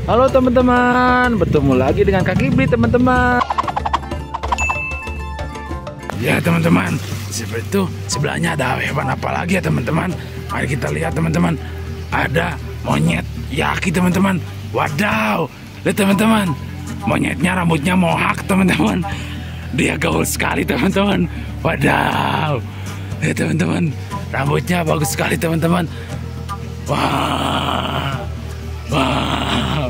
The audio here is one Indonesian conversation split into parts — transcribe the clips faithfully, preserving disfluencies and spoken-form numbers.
Halo teman-teman, bertemu lagi dengan Kak Kibli teman-teman. Ya teman-teman, seperti itu sebelahnya ada hewan apa lagi ya teman-teman? Mari kita lihat teman-teman. Ada monyet yaki teman-teman. Wadaw, lihat teman-teman. Monyetnya rambutnya mohak teman-teman. Dia gaul sekali teman-teman. Wadaw, lihat teman-teman. Rambutnya bagus sekali teman-teman. Wah, wow.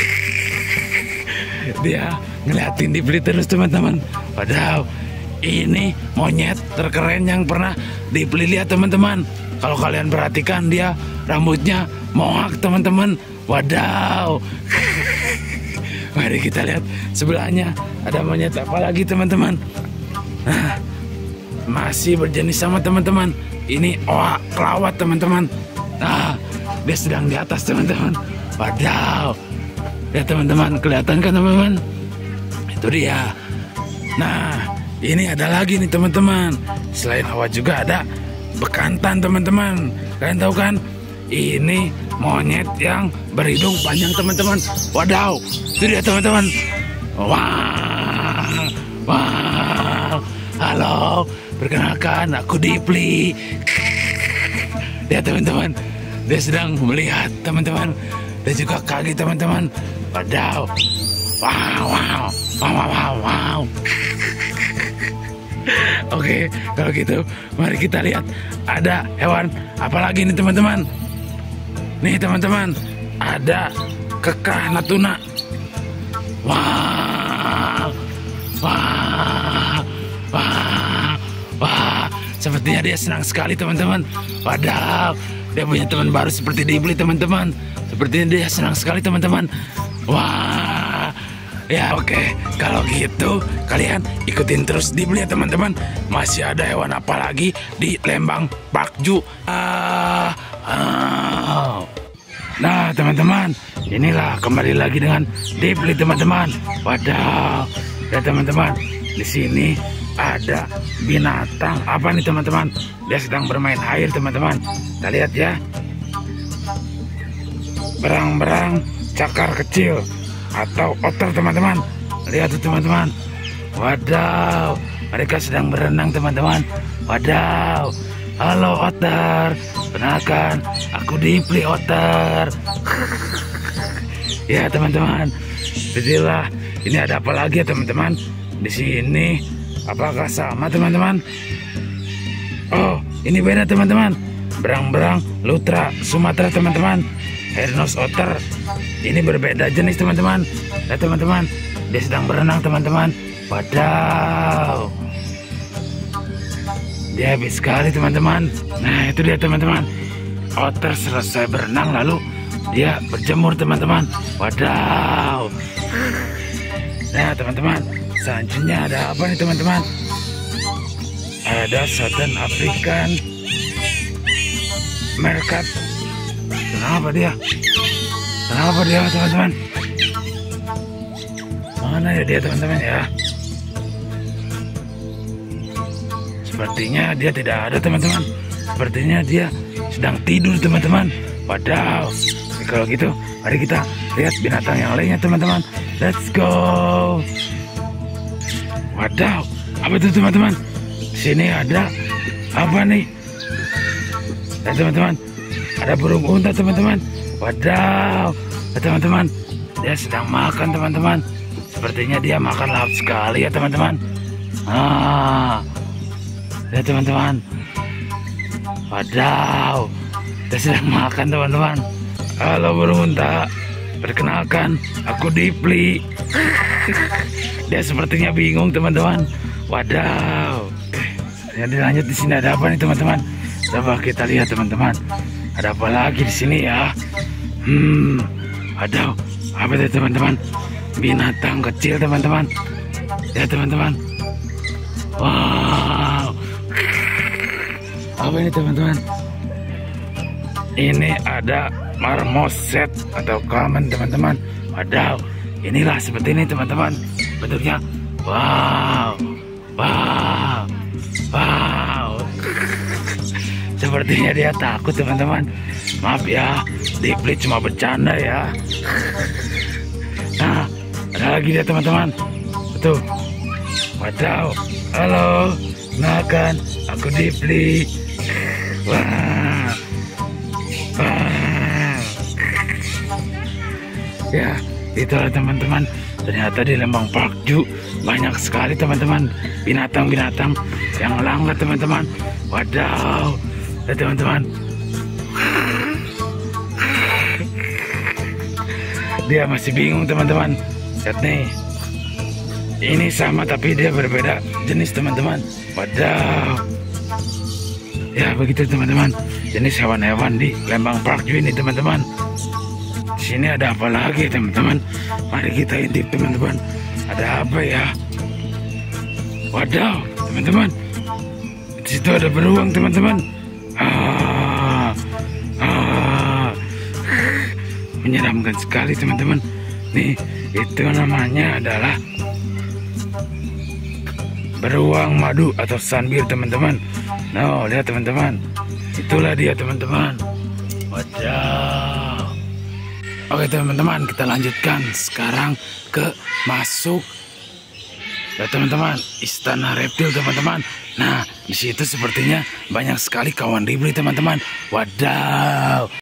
Dia ngeliatin dibeli terus teman-teman. Padahal ini monyet terkeren yang pernah dibeli lihat teman-teman. Kalau kalian perhatikan dia rambutnya mohak teman-teman. Wadaw. Mari kita lihat sebelahnya ada monyet apa lagi teman-teman. Nah, masih berjenis sama teman-teman. Ini oa kelawat teman-teman. Nah, dia sedang di atas teman-teman. Wadaw. Ya teman-teman, kelihatan kan teman-teman? Itu dia. Nah, ini ada lagi nih teman-teman. Selain oa juga ada bekantan teman-teman. Kalian tahu kan? Ini monyet yang berhidung panjang teman-teman. Wadaw. Itu dia teman-teman. Wow. Wow. Halo. Perkenalkan, aku Dipli. Lihat teman-teman, dia sedang melihat teman-teman. Dia juga kaget teman-teman. Wadaw. Wow, wow, wow, wow, wow, wow. Oke, kalau gitu mari kita lihat ada hewan apa lagi nih teman-teman. Nih teman-teman, ada kekah natuna. Wow, wow, wow, wow. Sepertinya dia senang sekali teman-teman. Padahal dia punya teman baru seperti Dibli teman-teman. Sepertinya dia senang sekali teman-teman. Wah, ya oke. Kalau gitu kalian ikutin terus Dibli ya teman-teman. Masih ada hewan apa lagi di Lembang Parkju. Ah, ah. Nah teman-teman, inilah kembali lagi dengan Dibli teman-teman. Wadaw, ya teman-teman, di sini ada binatang apa nih teman-teman? Dia sedang bermain air teman-teman. Kita lihat ya. Berang-berang cakar kecil atau otter teman-teman. Lihat tuh teman-teman. Wadaw, mereka sedang berenang teman-teman. Wadaw. Halo otter. Kenalkan, aku Dipli otter. Ya teman-teman. Jadilah, ini ada apa lagi ya teman-teman? Di sini apakah sama teman-teman? Oh, ini beda teman-teman. Berang-berang lutra Sumatera teman-teman. Airnos otter. Ini berbeda jenis teman-teman. Nah teman-teman, dia sedang berenang teman-teman. Wadaw. Dia habis sekali teman-teman. Nah itu dia teman-teman. Otter selesai berenang lalu dia berjemur teman-teman. Wadaw. Nah teman-teman, selanjutnya ada apa nih teman-teman? Ada Southern African Meerkat. Kenapa dia? Kenapa dia teman-teman? Mana ya dia teman-teman ya? Sepertinya dia tidak ada teman-teman. Sepertinya dia sedang tidur teman-teman. Wadaw. Kalau gitu mari kita lihat binatang yang lainnya teman-teman. Let's go. Wadaw, apa itu teman-teman? Sini ada apa nih? Dan teman-teman, ada burung unta teman-teman. Wadaw, teman-teman, dia sedang makan teman-teman. Sepertinya dia makan lahap sekali ya teman-teman. Ah, ya teman-teman. Wadaw, dia sedang makan teman-teman. Halo burung unta, perkenalkan, aku Dipli. Dia sepertinya bingung teman-teman. Wadaw. Jadi lanjut di sini ada apa nih teman-teman? Coba kita lihat teman-teman. Ada apa lagi di sini ya? Hmm. Wadaw. Apa itu teman-teman? Binatang kecil teman-teman. Ya teman-teman. Wow. Apa ini teman-teman? Ini ada marmoset atau common teman-teman. Wadaw. Inilah seperti ini teman-teman. Bentuknya. Wow. Wow. Wow. Sepertinya dia takut teman-teman. Maaf ya, Dipli cuma bercanda ya. Nah, ada lagi dia teman-teman. Betul. Wadaw, halo, kenalkan, aku Dipli. Wah, wah. Ya, itulah teman-teman. Ternyata di Lembang Park Zoo banyak sekali teman-teman binatang-binatang yang langka teman-teman. Wadaw, ya teman-teman. Dia masih bingung teman-teman. Lihat nih. Ini sama tapi dia berbeda jenis teman-teman. Wadaw. Ya begitu teman-teman. Jenis hewan-hewan di Lembang Park Zoo ini teman-teman. Di sini ada apa lagi teman-teman? Mari kita intip teman-teman. Ada apa ya? Wadaw teman-teman. Di situ ada beruang teman-teman. Ah, ah. Menyeramkan sekali teman-teman. Nih itu namanya adalah beruang madu atau sunbear teman-teman. Nah lihat teman-teman, itulah dia teman-teman. Wadaw. Oke teman-teman, kita lanjutkan sekarang ke masuk ya teman-teman, istana reptil teman-teman. Nah di situ sepertinya banyak sekali kawan Dipli teman-teman. Wadaw.